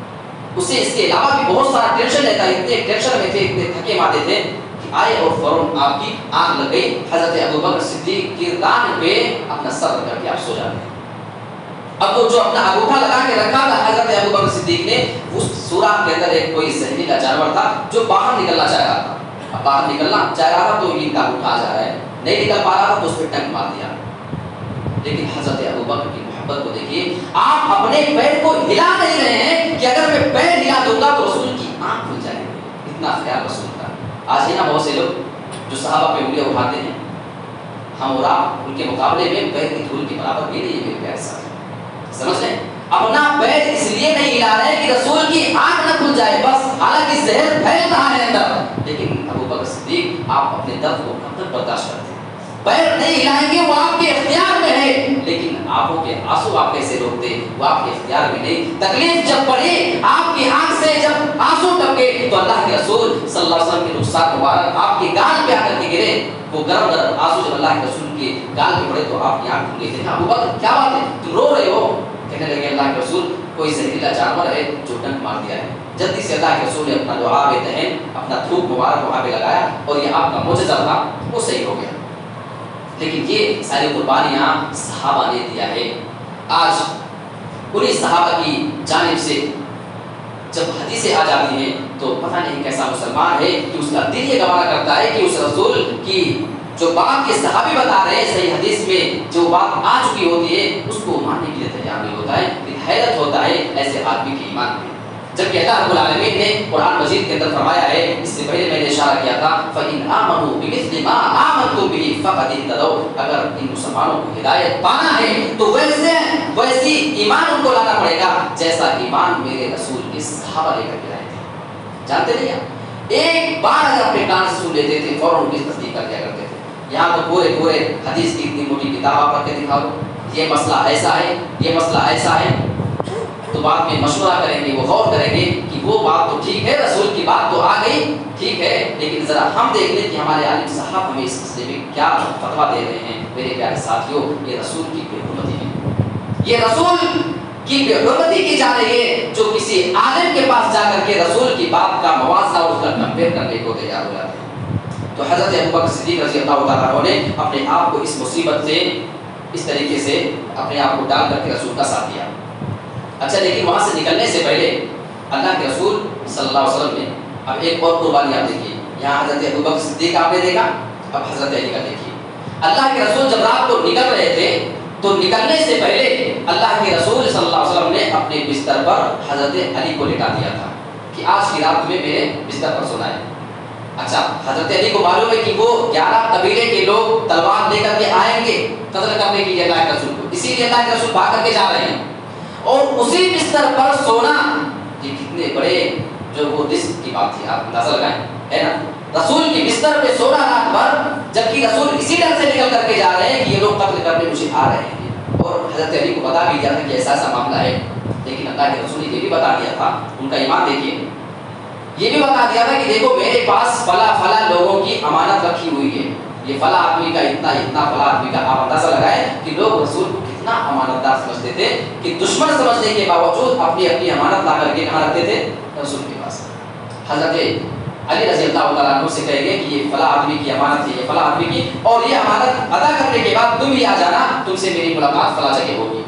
उसे इसके अलावा भी बहुत सारा टेंशन रहता है। इतने टेंशन में थे, इतने थके मादे थे कि आए और फौरन आपकी आंख लग गई। हज़रत अबू बकर सिद्दीक़ की रान पे अपना सर रख करके आप सो जाते हैं। अब वो जो अपना अंगूठा लगा के रखा था हज़रत अबू बकर सिद्दीक़ ने, उस सुराख के अंदर एक कोई जहरीला जानवर था जो बाहर निकलना चाह रहा था। अब बाहर निकलना चाह रहा था तो इनका अंगूठा आ जा रहा है, नहीं निकल पा रहा था तो उस पर टंक मार दिया। लेकिन हज़रत अबू बकर की मोहब्बत को देखिए, आप अपने पैर को हिला नहीं रहे हैं कि अगर मैं पैर हिला दूंगा तो रसूल की आंख खुल जाएगी। इतना ख्याल रसूल का। आज है ना बहुत से लोग जो सहाबा पे उंगलियां उठाते हैं, हम और आप उनके मुकाबले में पैर की धूल के बराबर भी नहीं है मेरे प्यारे साथ। समझ लें, अपना पैर इसलिए नहीं हिला रहे कि रसूल की आंख न खुल जाए बस, हालांकि जहर फैल रहा है अंदर। लेकिन अबू बकर सिद्दीक़ आप अपने दर्द को कब तक बर्दाश्त करते हैं? पैर नहीं हिलाएंगे, वो आपके इख्तियार में है, लेकिन आंखों के आंसू आप कैसे रोकते? वो आपके इख्तियार में नहीं। तकलीफ जब पड़ी, आपकी आंख से जब आंसू टपके तो अल्लाह के रसूल सल्लल्लाहु अलैहि वसल्लम के रुखसार मुबारक आपके गाल पे आकर के गिरे। वो गरम गरम आंसू जब अल्लाह के रसूल के गाल पे पड़े तो आपकी आंख खुल गई थी। अबू बकर क्या बात है, तुम रो रहे हो? कहने लगे अल्लाह के रसूल, कोई जहरीला जानवर है जो डंक मार दिया है। جلدی سے اللہ کے رسول نے اپنا لعاب دہن اپنا تھوک مبارک وہاں پہ لگایا اور یہ آپ کا معجزہ تھا وہ صحیح ہو گیا. لیکن یہ ساری قربانیاں صحابہ نے دیا ہے. آج انہیں صحابہ کی جانب سے جب حدیثیں آ جاتی ہیں تو پتہ نہیں کیسا مسلمان ہے کہ اس کا دل یہ گوارا کرتا ہے کہ اس رسول کی جو بات کے صحابی بتا رہے ہیں صحیح حدیث میں جو بات آ چکی ہوتی ہے اس کو ماننے کے لیے تیار نہیں ہوتا ہے. حیرت ہوتا ہے ایسے آدمی کے ایمان پہ. جبکہ اللہ رب العالمین نے قرآن مجید کے اندر فرمایا ہے, اس سے پہلے میں نے اشارہ کیا تھا, فَإِنْ آمَنُوا بِمِثْلِ مَا آمَنْتُمْ بِهِ فَقَدِ اهْتَدَوْا, اگر ان مسلمانوں کو ہدایت پانا ہے تو ویسے ویسی ایمان ان کو لانا پڑے گا جیسا ایمان میرے رسول کے صحابہ لے کر کے لائے تھے. جانتے نہیں آپ, ایک بار اگر اپنے کان سے سن لیتے تھے فوراً ان کی تصدیق کر دیا کرتے تھے. یہاں تو پورے پورے حدیث کی اتنی موٹی کتاب آپ پڑھ کے دکھا دو, یہ مسئلہ ایسا ہے, یہ مسئلہ ایسا ہے, تو بعد میں مشورہ کریں گے, وہ غور کریں گے کہ وہ بات تو ٹھیک ہے, رسول کی بات تو آ گئی ٹھیک ہے, لیکن ذرا ہم دیکھ لیں کہ ہمارے عالم صاحب ہمیں اس مسئلے میں کیا فتویٰ دے رہے ہیں. میرے پیارے ساتھیوں, یہ رسول کی بے حرمتی ہے, یہ رسول کی بے حرمتی کی جا رہی ہے جو کسی عالم کے پاس جا کر کے رسول کی بات کا موازنہ اور اس کا کمپیئر کرنے کو تیار ہو جاتے ہیں. تو حضرت ابوبکر صدیق رضی اللہ تعالیٰ عنہ نے اپنے آپ کو اس مصیبت سے اس طریقے سے اپنے آپ کو ڈال کر کے رسول کا ساتھ دیا. اچھا, لیکن وہاں سے نکلنے سے پہلے اللہ کے رسول صلی اللہ علیہ وسلم نے اب ایک اور قربانی آپ دیکھیے. یہاں حضرت ابوبکر صدیق آپ نے دیکھا, اب حضرت علی کا دیکھیے. اللہ کے رسول جب رات کو نکل رہے تھے تو نکلنے سے پہلے اللہ کے رسول صلی اللہ علیہ وسلم نے اپنے بستر پر حضرت علی کو لٹا دیا تھا کہ آج کی رات میں میرے بستر پر سونا ہے. اچھا, حضرت علی کو معلوم ہے کہ وہ گیارہ قبیلے کے لوگ تلوار لے کر کے آئیں گے قتل کرنے کے لیے اللہ کے رسول کو, اسی لیے اللہ کے رسول بھاگ کر کے جا رہے ہیں. اور اسی بستر پر سونا یہ کتنے بڑے جو وہ رزق کی بات تھی, آپ اندازہ لگائیں, ہے نا. رسول کی بستر پہ سونا رات بھر, جبکہ رسول اسی ڈر سے نکل کر کے جا رہے ہیں کہ یہ لوگ قتل کرنے مجھے آ رہے ہیں. اور حضرت علی کو بتا بھی دیا تھا کہ ایسا ایسا معاملہ ہے, لیکن اللہ کے رسول نے یہ بھی بتا دیا تھا, ان کا ایمان دیکھیے, یہ بھی بتا دیا تھا کہ دیکھو میرے پاس فلاں فلاں لوگوں کی امانت رکھی ہوئی ہے, یہ فلاں آدمی کا اتنا اتنا فلاں آدمی کا. آپ اندازہ لگائیں کہ لوگ رسول کو کتنا امانت دار سمجھتے تھے کہ دشمن سمجھنے کے باوجود اپنی اپنی امانت لا کر کے کہاں رکھتے تھے, رسول کے پاس. حضرت علی رضی اللہ تعالیٰ عنہ سے کہیں گے کہ یہ فلاں آدمی کی امانت ہے, یہ فلاں آدمی کی, اور یہ امانت ادا کرنے کے بعد تم بھی آ جانا, تم سے میری ملاقات فلاں جگہ ہوگی.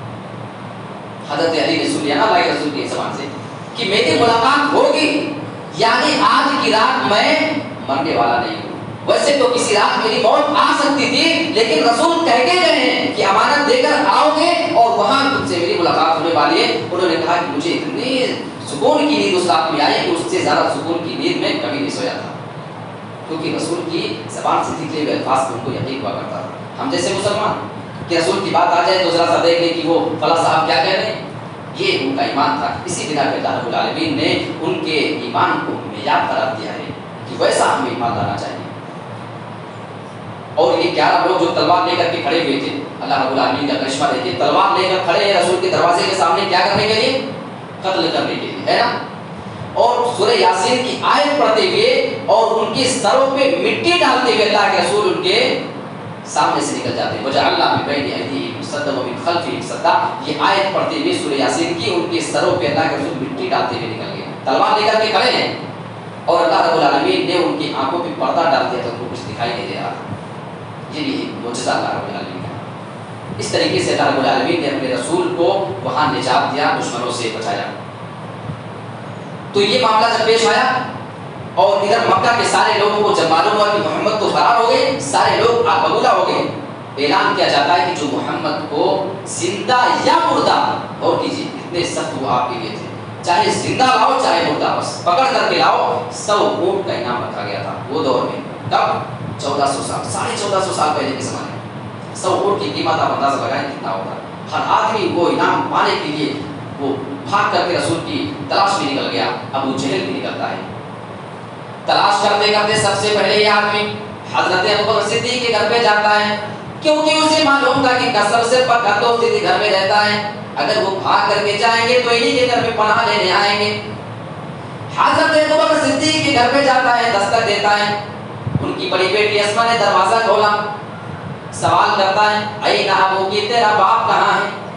حضرت علی نے سن لیا نا اللہ کے رسول کی زبان سے کہ میری ملاقات ہوگی, یعنی آج کی رات میں مرنے والا نہیں ہوں. ویسے تو کسی رات میری موت آ سکتی تھی, لیکن رسول کہہ کے گئے ہیں کہ امانت دے کر آؤ گے اور وہاں تم سے میری ملاقات ہونے والی ہے. انہوں نے کہا کہ مجھے اتنی سکون کی نیند اس رات میں آئی کہ اس سے زیادہ سکون کی نیند میں کبھی نہیں سویا تھا, کیونکہ رسول کی زبان سے نکلے ہوئے الفاظ پر ان کو یقین ہوا کرتا تھا. ہم جیسے مسلمان کہ رسول کی بات آ جائے تو ذرا سا دیکھ لیں کہ وہ فلاں صاحب کیا کہہ رہے ہیں, یہ ان کا ایمان تھا. اسی بنا پہ اللہ رب العالمین نے ان کے ایمان کو معیار قرار دیا ہے کہ ویسا ہمیں ایمان لانا چاہیے. اور یہ گیارہ لوگ جو تلوار لے کر کے کھڑے ہوئے تھے, اللہ رب العالمین کا کرشمہ دیکھیے, تلوار لے کر کھڑے ہیں رسول کے دروازے کے سامنے, کیا کرنے کے لیے, قتل کرنے کے لیے, ہے نا. اور سورہ یاسین کی آیت پڑھتے ہوئے اور ان کی سروں پہ مٹی ڈالتے ہوئے اللہ کے رسول ان کے سامنے سے نکل جاتے ہیں. وجعلنا من بین ایدیہم سدا ومن خلفہم سدا, یہ آیت پڑھتے ہوئے سورہ یاسین کی ان کے سروں پہ اللہ کے رسول مٹی ڈالتے ہوئے نکل گئے, تلوار لے کر کے کھڑے ہیں, اور اللہ رب العالمین نے ان کی آنکھوں پہ پردہ ڈال دیا تو ان کو کچھ دکھائی نہیں دے رہا. یہ بھی معجزہ اللہ رب العالمین کا. اس طریقے سے اللہ رب العالمین نے اپنے رسول کو وہاں نجات دیا, دشمنوں سے بچایا. تو یہ معاملہ جب پیش آیا اور ادھر مکہ کے سارے لوگوں کو جب معلوم ہوا کہ محمد تو فرار ہو گئے, سارے لوگ آگبگولہ ہو گئے, اعلان کیا جاتا ہے کہ جو محمد کو زندہ یا مردہ, اور کیجیے اتنے سخت وہ آپ کے لیے تھے, چاہے زندہ لاؤ چاہے مردہ, بس پکڑ کر کے لاؤ. سو اونٹ کا انعام رکھا گیا تھا وہ دور میں, کب, چودہ سو سال, ساڑھے چودہ سو سال پہلے کے زمانے میں. سو اونٹ کی قیمت آپ اندازہ لگائیں کتنا ہوتا. ہر آدمی وہ انعام پانے کے لیے وہ بھاگ کر کے رسول کی تلاش میں نکل گیا. ابو جہل بھی نکلتا ہے, تلاش کرتے کرتے سب سے پہلے یہ آدمی حضرت ابوبکر صدیق کے گھر پہ جاتا ہے, کیونکہ اسے معلوم تھا کہ کثرت سے پکڑ صدیق گھر میں رہتا ہے, اگر وہ بھاگ کر کے جائیں گے تو انہی کے گھر میں پناہ لینے آئیں گے. حضرت ابوبکر صدیق کے گھر پہ جاتا ہے, دستک دیتا ہے. ان کی بڑی بیٹی اسما نے دروازہ کھولا, سوال کرتا ہے, اے ابو کی تیرا باپ کہاں ہے,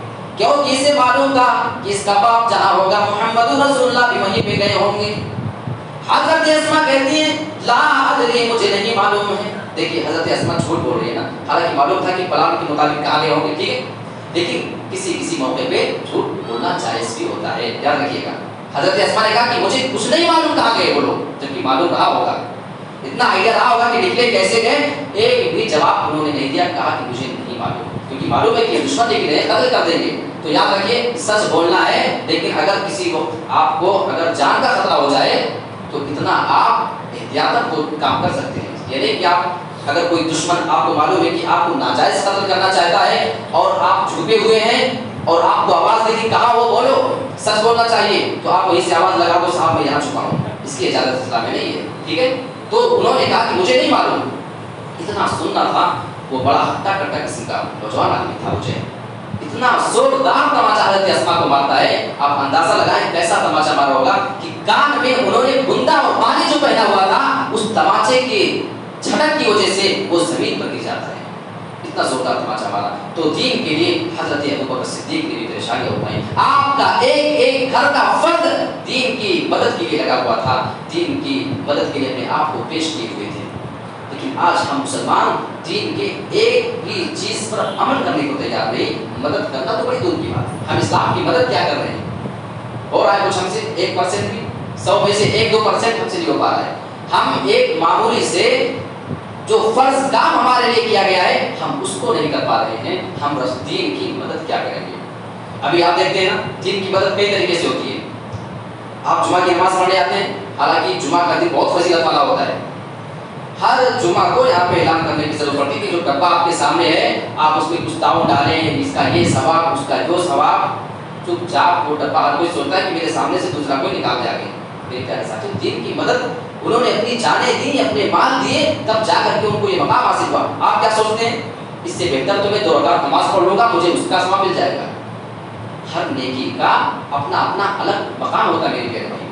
کیونکہ اسے معلوم تھا کہ اس کا باپ جہاں ہوگا محمد رسول اللہ بھی وہیں پہ گئے ہوں گے۔ حضرت اسماء کہتی ہیں لا ادری، مجھے نہیں معلوم ہے۔ دیکھیے حضرت اسماء جھوٹ بول رہی ہے نا، حالانکہ معلوم تھا کہ پلان کے مطابق کہاں گئے ہوں گے، ٹھیک ہے، لیکن کسی کسی موقع پہ جھوٹ بولنا جائز بھی ہوتا ہے، یاد رکھیے گا۔ حضرت اسماء نے کہا کہ مجھے کچھ نہیں معلوم کہاں گئے وہ لوگ، جبکہ معلوم رہا ہوگا، اتنا آئیڈیا رہا ہوگا کہ نکلے کیسے گئے، ایک بھی جواب انہوں نے نہیں دیا، کہا کہ مجھے نہیں معلوم، کیونکہ معلوم ہے کہ دشمن لیکن رہے قتل کر دیں گے۔ تو یاد رکھیے سچ بولنا ہے، لیکن اگر کسی کو آپ کو اگر جان کا خطرہ ہو جائے تو اتنا آپ احتیاطاً کو کام کر سکتے ہیں، یعنی کہ آپ اگر کوئی دشمن آپ کو معلوم ہے کہ آپ کو ناجائز قتل کرنا چاہتا ہے اور آپ چھپے ہوئے ہیں اور آپ کو آواز دے دی کہاں وہ بولو، سچ بولنا چاہیے، تو آپ وہیں سے آواز لگا دو صاحب میں یہاں چھپا ہوں، اس کی اجازت اسلام میں نہیں ہے، ٹھیک ہے۔ تو انہوں نے کہا کہ مجھے نہیں معلوم، اتنا سننا تھا، وہ بڑا ہٹا کٹا قسم کا نوجوان آدمی تھا، مجھے اتنا زوردار تماچا حضرت اسماء کو مارتا ہے، آپ اندازہ لگائیں کیسا تماچا مارا ہوگا کہ کان میں انہوں نے بندہ اور پانی جو پہنا ہوا تھا اس تماچے کے جھٹک کی وجہ سے وہ زمین پر گر جاتا ہے، اتنا زوردار تماچا مارا۔ تو دین کے لیے حضرت ابوبکر صدیق نے بھی پریشانیاں اٹھائیں، آپ کا ایک ایک گھر کا فرد دین کی مدد کے لیے لگا ہوا تھا، دین کی مدد کے لیے اپنے آپ کو پیش کیے ہوئے تھے، لیکن آج ہم مسلمان دین کے ایک بھی چیز پر عمل کرنے کو تیار نہیں، مدد کرنا تو بڑی دور کی بات ہے، ہم اسلام کی مدد کیا کر رہے ہیں، اور آئے کچھ ہم سے ایک پرسنٹ بھی، سو میں سے ایک دو پرسنٹ ہم سے نہیں ہو پا رہا ہے، ہم ایک معمولی سے جو فرض کام ہمارے لیے کیا گیا ہے ہم اس کو نہیں کر پا رہے ہیں، ہم دین کی مدد کیا کریں گے؟ ابھی آپ دیکھتے ہیں نا دین کی مدد کئی طریقے سے ہوتی ہے، آپ جمعہ کی نماز پڑھنے آتے ہیں، حالانکہ جمعہ کا دن بہت فضیلت والا ہوتا ہے، ہر جمعہ کو یہاں پہ اعلان کرنے کی ضرورت پڑتی ہے کہ جو ڈبہ آپ کے سامنے ہے آپ اس میں کچھ تعاون ڈالیں، اس کا یہ ثواب اس کا جو ثواب، چپ چاپ وہ ڈبہ ہر کوئی سوچتا ہے کہ میرے سامنے سے دوسرا کوئی نکال جائے گا، میرے پیارے ساتھی دین کی مدد انہوں نے اپنی جانیں دی، اپنے مال دیے، تب جا کر کے ان کو یہ مقام حاصل ہوا۔ آپ کیا سوچتے ہیں اس سے بہتر تو میں دو رکعت نماز پڑھ لوں گا مجھے اس کا ثواب مل جائے گا، ہر نیکی کا اپنا اپنا الگ مقام ہوتا ہے میرے پیارے بھائی،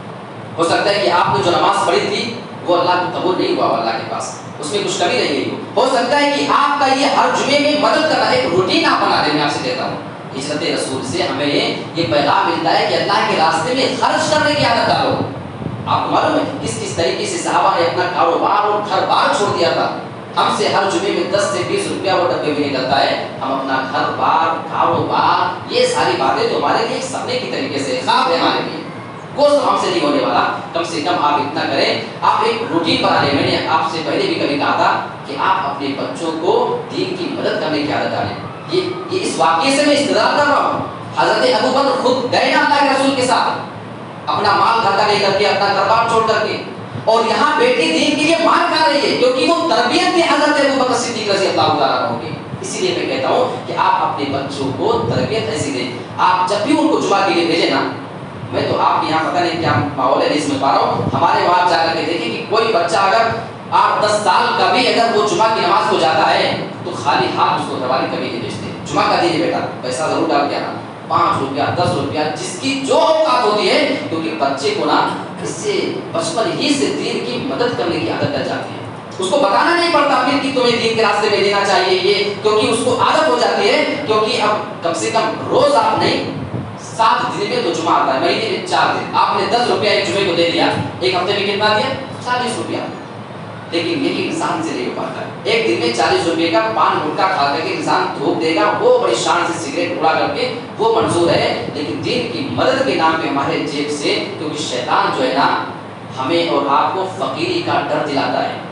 ہو سکتا ہے کہ آپ نے جو نماز پڑھی تھی وہ اللہ کو قبول نہیں ہوا اللہ کے پاس، اس میں کچھ کمی رہ گئی ہو، ہو سکتا ہے کہ آپ کا یہ ہر جمعے میں مدد کرنا ایک روٹین آپ بنا دیں، میں آپ سے کہتا ہوں ہجرت رسول سے ہمیں یہ پیغام ملتا ہے کہ اللہ کے راستے میں خرچ کرنے کی عادت ڈالو۔ آپ کو معلوم ہے کس کس طریقے سے صحابہ نے اپنا کاروبار اور گھر بار چھوڑ دیا تھا، ہم سے ہر جمعے میں دس سے بیس روپیہ وہ ڈبے میں نکلتا ہے، ہم اپنا گھر بار کاروبار یہ ساری باتیں تو ہمارے لیے ایک سپنے کی طریقے سے خواب ہے ہمارے لیے، وہ سب ہم سے نہیں ہونے والا، کم سے کم آپ اتنا کریں، آپ ایک روٹین بنا لیں، میں نے آپ سے پہلے بھی کبھی کہا تھا کہ آپ اپنے بچوں کو دین کی مدد کرنے کی عادت ڈالیں، یہ, یہ اس واقعے سے میں استدلال کر رہا ہوں، حضرت ابوبکر خود گئے نا اللہ کے رسول کے ساتھ اپنا مال گھر کا لے کر کے اپنا گھر بار چھوڑ کر کے، اور یہاں بیٹی دین کے لیے مار کھا رہی ہے کیونکہ وہ تربیت میں حضرت ابوبکر صدیق رضی اللہ تعالیٰ عنہ کی، اسی لیے میں کہتا ہوں کہ آپ اپنے بچوں کو تربیت ایسی دیں، آپ جب بھی ان کو جمعہ کے لیے بھیجیں نا، میں تو آپ کے یہاں پتہ نہیں کیا ماحول ہے نہیں سمجھ پا رہا ہوں، ہمارے وہاں جا کر کے دیکھیں کہ کوئی بچہ اگر آٹھ دس سال کا بھی اگر وہ جمعہ کی نماز کو جاتا ہے تو خالی ہاتھ اس کو گھروالی کبھی نہیں بھیجتے، جمعہ کا دن بیٹا پیسہ ضرور ڈال کے آنا، پانچ روپیہ دس روپیہ جس کی جو اوقات ہوتی ہے، کیونکہ بچے کو نا اس سے بچپن ہی سے دین کی مدد کرنے کی عادت ڈل جاتی ہے، اس کو بتانا نہیں پڑتا پھر کہ تمہیں دین کے راستے میں دینا چاہیے یہ، کیونکہ اس کو عادت ہو جاتی ہے، کیونکہ اب کم سے کم روز آپ نہیں سات دن میں تو جمعہ آتا ہے، مہینے میں چار دن، آپ نے دس روپیہ ایک جمعے کو دے دیا، ایک ہفتے میں کتنا دیا؟ چالیس روپیہ، لیکن یہی انسان سے نہیں ہو پاتا ہے، ایک دن میں چالیس روپے کا پان گٹکا کھا کر کے انسان تھوک دے گا، وہ بڑی شان سے سگریٹ اڑا کر کے وہ منظور ہے، لیکن دین کی مدد کے نام پہ ہمارے جیب سے، کیونکہ شیطان جو ہے نا ہمیں اور آپ کو فقیری کا ڈر دلاتا ہے،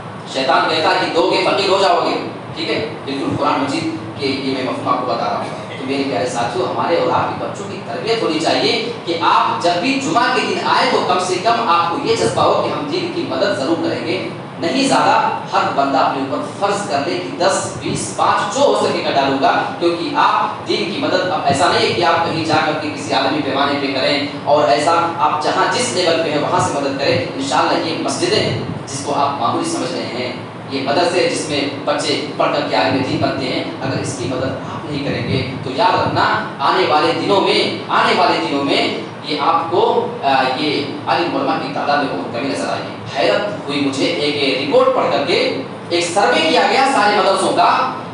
شیطان کہتا ہے کہ دو گے فقیر ہو جاؤ گے، ٹھیک ہے، بالکل قرآن مجید کے یہ میں مفہوم آپ کو بتا رہا ہوں، تو میرے پیارے ساتھیوں ہمارے اور آپ کے بچوں کی تربیت ہونی چاہیے کہ آپ جب بھی جمعہ کے دن آئے تو کم سے کم آپ کو یہ جذبہ ہو کہ ہم دین کی مدد ضرور کریں گے، نہیں زیادہ ہر بندہ اپنے اوپر فرض کر لے کہ دس بیس پانچ جو ہو سکے گا ڈالوں گا، کیونکہ آپ دین کی مدد اب ایسا نہیں ہے کہ آپ کہیں جا کر کے کسی عالمی پیمانے پہ کریں اور ایسا آپ جہاں جس لیول پہ ہیں وہاں سے مدد کریں، انشاءاللہ یہ مسجدیں جس کو آپ معمولی سمجھ رہے ہیں، یہ مدرسے جس میں بچے پڑھ کر کے عالم دین بنتے ہیں، اگر اس کی مدد آپ نہیں کریں گے تو یاد رکھنا آنے والے دنوں میں آنے والے دنوں میں یہ آپ کو یہ عالم علماء کی تعداد میں بہت کمی نظر آئے گی۔ حیرت ہوئی مجھے ایک رپورٹ پڑھ کر کے، ایک سروے کیا گیا سارے مدرسوں کا،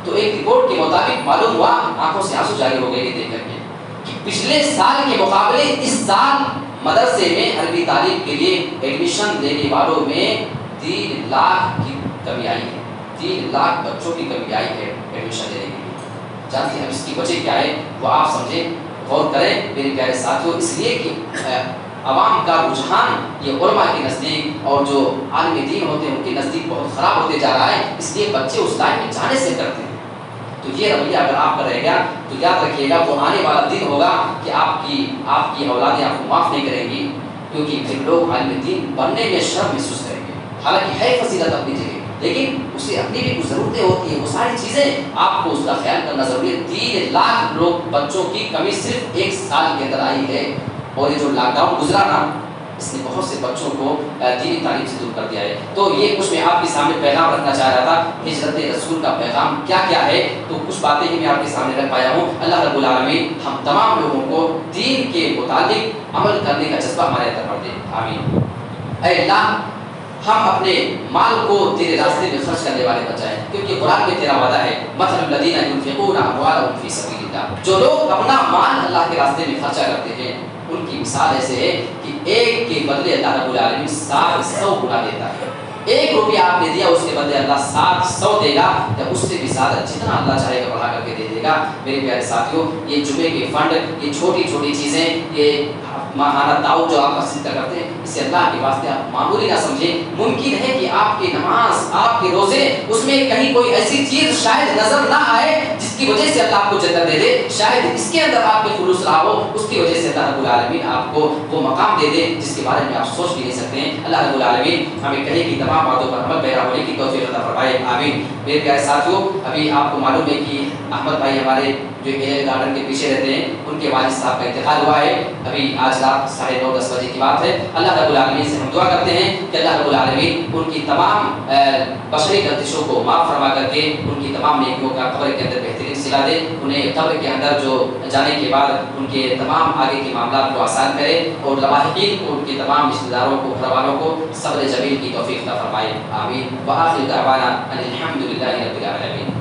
تو ایک رپورٹ کے مطابق معلوم ہوا، آنکھوں سے آنسو جاری ہو گئے یہ دیکھ کر کے، کہ پچھلے سال کے مقابلے اس سال مدرسے میں عربی تعلیم کے لیے ایڈمیشن لینے والوں میں تین لاکھ کی کمی آئی ہے، تین لاکھ بچوں کی کمی آئی ہے ایڈمیشن لینے کے لیے۔ جانتے ہیں ہم اس کی وجہ کیا ہے، وہ آپ سمجھیں، غور کریں میرے پیارے ساتھیوں، اس لیے کہ عوام کا رجحان یہ علماء کے نزدیک اور جو عالم دین ہوتے ہیں ان کے نزدیک بہت خراب ہوتے جا رہا ہے، اس لیے بچے اس لائن میں جانے سے کرتے ہیں۔ تو یہ رویہ اگر آپ کا رہے گا تو یاد رکھیے گا وہ آنے والا دن ہوگا کہ آپ کی آپ کی اولادیں آپ کو معاف نہیں کریں گی، کیونکہ پھر لوگ عالم دین بننے میں شرم محسوس کریں گے۔ حالانکہ ہے فضیلت اپنی جگہ، لیکن اسے اپنی بھی کچھ ضرورتیں ہوتی ہیں، وہ ساری چیزیں آپ کو اس کا خیال کرنا ضروری ہے۔ تین لاکھ لوگ بچوں کی کمی صرف ایک سال کے اندر آئی ہے، اور یہ جو لاک ڈاؤن گزرا نا، اس نے بہت سے بچوں کو دینی تعلیم سے دور کر دیا ہے۔ تو یہ کچھ میں آپ کے سامنے پیغام رکھنا چاہ رہا تھا، ہجرت رسول کا پیغام کیا کیا ہے، تو کچھ باتیں ہی میں آپ کے سامنے رکھ پایا ہوں۔ اللہ رب العالمین ہم تمام لوگوں کو دین کے متعلق عمل کرنے کا جذبہ ہمارے اندر کر دے، آمین۔ اے اللہ، ہم اپنے مال کو تیرے راستے میں خرچ کرنے والے بچائیں، کیونکہ قرآن میں تیرا وعدہ ہے، مثل الذین ينفقون اموالهم فی سبیل اللہ، جو لوگ اپنا مال اللہ کے راستے میں خرچہ کرتے ہیں ان کی مثال ایسے ہے کہ ایک کے بدلے اللہ رب العالمین سات سو گنا دیتا ہے۔ ایک روپیہ آپ نے دیا، اس کے بدلے اللہ سات سو دے گا، یا اس سے بھی زیادہ جتنا اللہ چاہے گا بڑھا کر کے دے دے گا۔ میرے پیارے ساتھیوں، یہ جمعے کے فنڈ، یہ چھوٹی چھوٹی چیزیں، یہ ماہانہ تعاون جو آپ مسجد کا کرتے ہیں، اسے اللہ کے واسطے آپ معمولی نہ سمجھیں۔ ممکن ہے کہ آپ کی نماز، آپ کے روزے، اس میں کہیں کوئی ایسی چیز شاید نظر نہ آئے جس کی وجہ سے اللہ آپ کو جنت دے دے، شاید اس کے اندر آپ کے خلوص رہا ہو، اس کی وجہ سے اللہ رب العالمین آپ کو وہ مقام دے دے جس کے بارے میں آپ سوچ بھی نہیں سکتے ہیں۔ اللہ رب العالمین ہمیں کہے کی تمام باتوں پر عمل پیرا ہونے کی توفیق عطا فرمائے، آمین۔ میرے پیارے ساتھیوں، ابھی آپ کو معلوم ہے کہ احمد بھائی ہمارے جو ایل گارڈن کے پیچھے رہتے ہیں، ان کے والد صاحب کا انتقال ہوا ہے، ابھی آج رات ساڑھے نو دس بجے کی بات ہے۔ اللہ رب العالمین سے ہم دعا کرتے ہیں کہ اللہ رب العالمین ان کی تمام بشری گردشوں کو معاف فرما کر کے ان کی تمام نیکیوں کا قبر کے اندر بہترین صلہ دے، انہیں قبر کے اندر جو جانے کے بعد ان کے تمام آگے کے معاملات کو آسان کرے، اور لاحقین کو، ان کے تمام رشتہ داروں کو، گھر والوں کو صبر جمیل کی توفیق عطا فرمائے، آمین۔ وآخر دعوانا ان الحمد للہ رب العالمین۔